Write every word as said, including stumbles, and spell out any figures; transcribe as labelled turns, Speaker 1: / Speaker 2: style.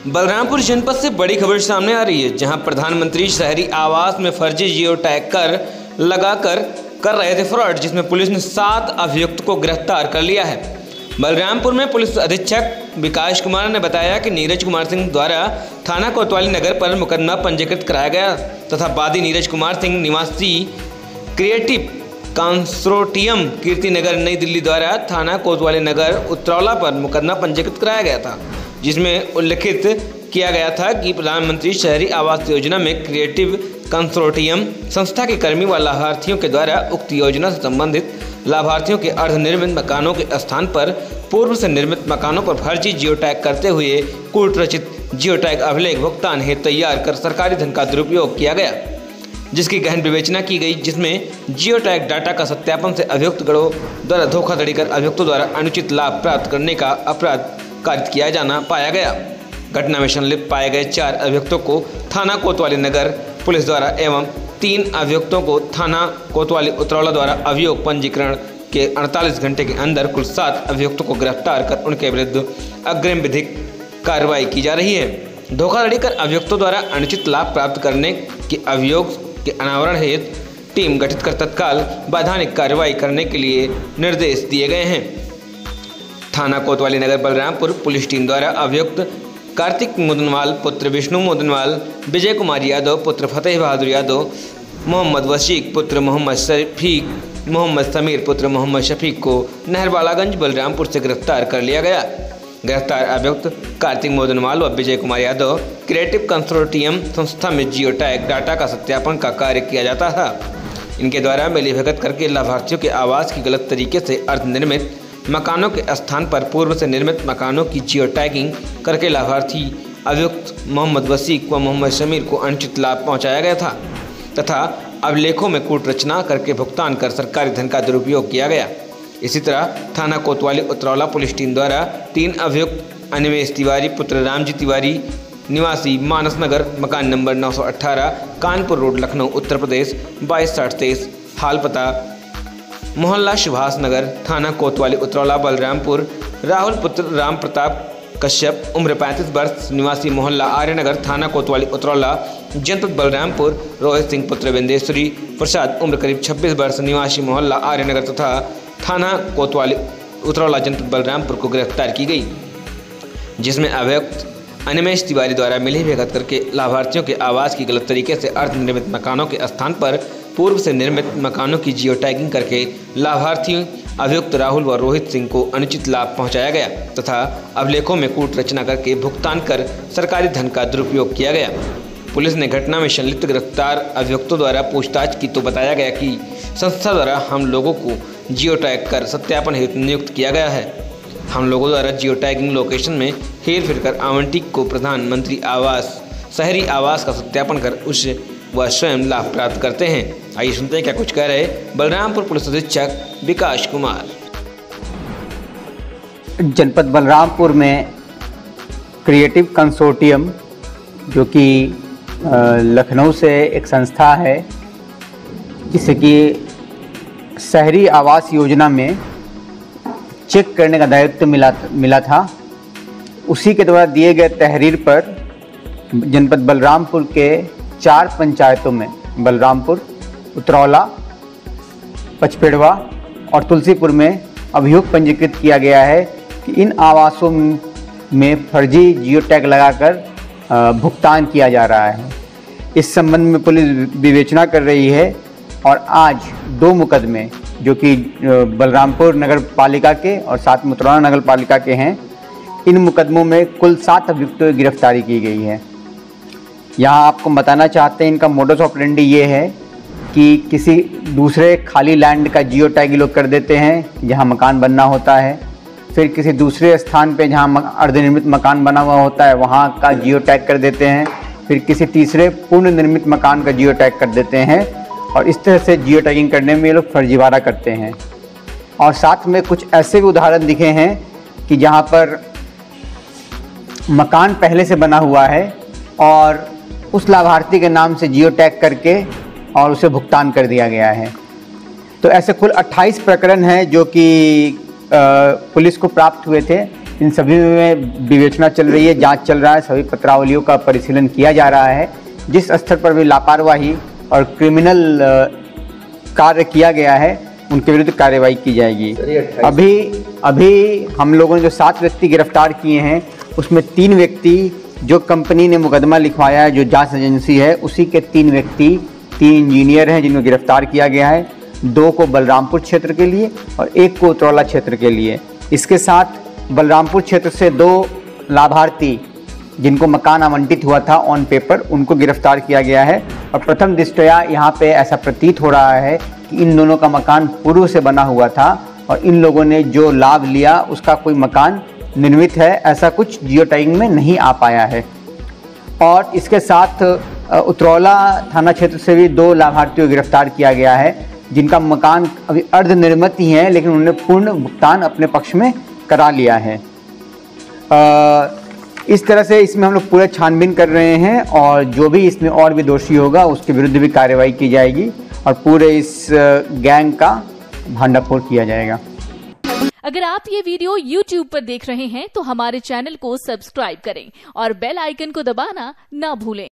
Speaker 1: बलरामपुर जनपद से बड़ी खबर सामने आ रही है, जहां प्रधानमंत्री शहरी आवास में फर्जी जियो टैग कर लगाकर कर रहे थे फ्रॉड, जिसमें पुलिस ने सात अभियुक्त को गिरफ्तार कर लिया है। बलरामपुर में पुलिस अधीक्षक विकास कुमार ने बताया कि नीरज कुमार सिंह द्वारा थाना कोतवाली नगर पर मुकदमा पंजीकृत कराया गया तथा वादी नीरज कुमार सिंह निवासी क्रिएटिव कंसोर्टियम कीर्ति नगर नई दिल्ली द्वारा थाना कोतवाली नगर उत्तरौला पर मुकदमा पंजीकृत कराया गया था, जिसमें उल्लेखित किया गया था कि प्रधानमंत्री शहरी आवास योजना में क्रिएटिव कंसोर्टियम संस्था के कर्मी व लाभार्थियों के द्वारा उक्त योजना से संबंधित लाभार्थियों के अर्धनिर्मित मकानों के स्थान पर पूर्व से निर्मित मकानों पर फर्जी जियो टैग करते हुए कूट रचित जियो टैग अभिलेख भुगतान हेतु तैयार कर सरकारी धन का दुरुपयोग किया गया, जिसकी गहन विवेचना की गई, जिसमें जियो टैग डाटा का सत्यापन से अभियुक्त गरोह द्वारा धोखाधड़ी कर अभियुक्तों द्वारा अनुचित लाभ प्राप्त करने का अपराध कारित किया जाना पाया गया। घटना में संलिप्त पाए गए चार अभियुक्तों को थाना कोतवाली नगर पुलिस द्वारा एवं तीन अभियुक्तों को थाना कोतवाली उत्तरौला द्वारा अभियोग पंजीकरण के अड़तालीस घंटे के अंदर कुल सात अभियुक्तों को गिरफ्तार कर उनके विरुद्ध अग्रिम विधिक कार्रवाई की जा रही है। धोखाधड़ी कर अभियुक्तों द्वारा अनुचित लाभ प्राप्त करने के अभियोग के अनावरण हेतु टीम गठित कर तत्काल वैधानिक कार्रवाई करने के लिए निर्देश दिए गए हैं। थाना कोतवाली नगर बलरामपुर पुलिस टीम द्वारा अभियुक्त कार्तिक मोदनवाल पुत्र विष्णु मोदनवाल, विजय कुमार यादव पुत्र फतेह बहादुर यादव, मोहम्मद वशीक पुत्र मोहम्मद शफीक, मोहम्मद समीर पुत्र मोहम्मद शफीक को नहरवालागंज बलरामपुर से गिरफ्तार कर लिया गया। गिरफ्तार अभियुक्त कार्तिक मोदनवाल व विजय कुमार यादव क्रिएटिव कंसोर्टियम संस्था में जियो टैग डाटा का सत्यापन का कार्य किया जाता था। इनके द्वारा मिलीभगत करके लाभार्थियों के आवास की गलत तरीके से अर्धनिर्मित मकानों के स्थान पर पूर्व से निर्मित मकानों की जियो टैगिंग करके लाभार्थी अभियुक्त मोहम्मद वसीक व मोहम्मद शमीर को अनुचित लाभ पहुंचाया गया था तथा अभिलेखों में कूट रचना करके भुगतान कर सरकारी धन का दुरुपयोग किया गया। इसी तरह थाना कोतवाली उत्तरौला पुलिस टीम द्वारा तीन अभियुक्त अनिमेश तिवारी पुत्र रामजी तिवारी निवासी मानस नगर मकान नंबर नौ सौ अट्ठारह कानपुर रोड लखनऊ उत्तर प्रदेश बाईस साठ तेईस, हाल पता मोहल्ला सुभाष नगर थाना कोतवाली उत्तरौला बलरामपुर, राहुल पुत्र राम प्रताप कश्यप उम्र पैंतीस वर्ष निवासी मोहल्ला आर्यनगर थाना कोतवाली उत्तरौला जनपद बलरामपुर, रोहित सिंह पुत्र विंदेश्वरी प्रसाद उम्र करीब छब्बीस वर्ष निवासी मोहल्ला आर्यनगर तथा थाना कोतवाली उत्तरौला जनपद बलरामपुर को गिरफ्तार की गई, जिसमें अभियुक्त अनिमेश तिवारी द्वारा मिलीभगत करके लाभार्थियों के आवास की गलत तरीके से अर्धनिर्मित मकानों के स्थान पर पूर्व से निर्मित मकानों की जियो टैगिंग करके लाभार्थी अभियुक्त राहुल व रोहित सिंह को अनुचित लाभ पहुंचाया गया तथा अभिलेखों में कूट रचना करके भुगतान कर सरकारी धन का दुरुपयोग किया गया। पुलिस ने घटना में संलिप्त गिरफ्तार अभियुक्तों द्वारा पूछताछ की तो बताया गया कि संस्था द्वारा हम लोगों को जियो टैग कर सत्यापन हेतु नियुक्त किया गया है। हम लोगों द्वारा जियो टैगिंग लोकेशन में हेर फेर कर आवंटी को प्रधानमंत्री आवास शहरी आवास का सत्यापन कर उससे वह स्वयं लाभ प्राप्त करते हैं। आइए सुनते हैं क्या कुछ कह रहे बलरामपुर पुलिस अधीक्षक विकास कुमार।
Speaker 2: जनपद बलरामपुर में क्रिएटिव कंसोर्टियम जो कि लखनऊ से एक संस्था है, जिसे कि शहरी आवास योजना में चेक करने का दायित्व मिला मिला था, उसी के द्वारा दिए गए तहरीर पर जनपद बलरामपुर के चार पंचायतों में बलरामपुर, उत्तरौला, पचपेड़वा और तुलसीपुर में अभियोग पंजीकृत किया गया है कि इन आवासों में फर्जी जियो टैग लगाकर भुगतान किया जा रहा है। इस संबंध में पुलिस विवेचना कर रही है और आज दो मुकदमे जो कि बलरामपुर नगर पालिका के और साथ में उत्तरौला नगर पालिका के हैं, इन मुकदमों में कुल सात अभियुक्तों की गिरफ्तारी की गई है। यहाँ आपको बताना चाहते हैं इनका मोडस ऑपरेंडी ये है कि किसी दूसरे खाली लैंड का जियो टैग लोग कर देते हैं जहाँ मकान बनना होता है, फिर किसी दूसरे स्थान पे जहाँ अर्धनिर्मित मकान बना हुआ होता है वहाँ का जियो टैग कर देते हैं, फिर किसी तीसरे पूर्ण निर्मित मकान का जियो टैग कर देते हैं और इस तरह से जियो टैगिंग करने में ये लोग फर्जीवाड़ा करते हैं। और साथ में कुछ ऐसे भी उदाहरण दिखे हैं कि जहाँ पर मकान पहले से बना हुआ है और उस लाभार्थी के नाम से जियो टैग करके और उसे भुगतान कर दिया गया है। तो ऐसे कुल अट्ठाईस प्रकरण हैं जो कि पुलिस को प्राप्त हुए थे। इन सभी में विवेचना चल रही है, जांच चल रहा है, सभी पत्रावलियों का परिशीलन किया जा रहा है। जिस स्तर पर भी लापरवाही और क्रिमिनल कार्य किया गया है उनके विरुद्ध कार्रवाई की जाएगी। अभी अभी हम लोगों ने जो सात व्यक्ति गिरफ्तार किए हैं उसमें तीन व्यक्ति जो कंपनी ने मुकदमा लिखवाया है, जो जांच एजेंसी है, उसी के तीन व्यक्ति, तीन इंजीनियर हैं जिनको गिरफ्तार किया गया है। दो को बलरामपुर क्षेत्र के लिए और एक को उतरौला क्षेत्र के लिए। इसके साथ बलरामपुर क्षेत्र से दो लाभार्थी जिनको मकान आवंटित हुआ था ऑन पेपर, उनको गिरफ्तार किया गया है। और प्रथम दृष्टया यहाँ पे ऐसा प्रतीत हो रहा है कि इन दोनों का मकान पूर्व से बना हुआ था और इन लोगों ने जो लाभ लिया उसका कोई मकान निर्मित है, ऐसा कुछ जियो टैगिंग में नहीं आ पाया है। और इसके साथ उतरौला थाना क्षेत्र से भी दो लाभार्थियों को गिरफ्तार किया गया है जिनका मकान अभी अर्धनिर्मित ही है, लेकिन उन्होंने पूर्ण भुगतान अपने पक्ष में करा लिया है। आ, इस तरह से इसमें हम लोग पूरा छानबीन कर रहे हैं और जो भी इसमें और भी दोषी होगा उसके विरुद्ध भी कार्रवाई की जाएगी और पूरे इस गैंग का भंडाफोड़ किया जाएगा।
Speaker 3: अगर आप ये वीडियो यूट्यूब पर देख रहे हैं तो हमारे चैनल को सब्सक्राइब करें और बेल आइकन को दबाना ना भूलें।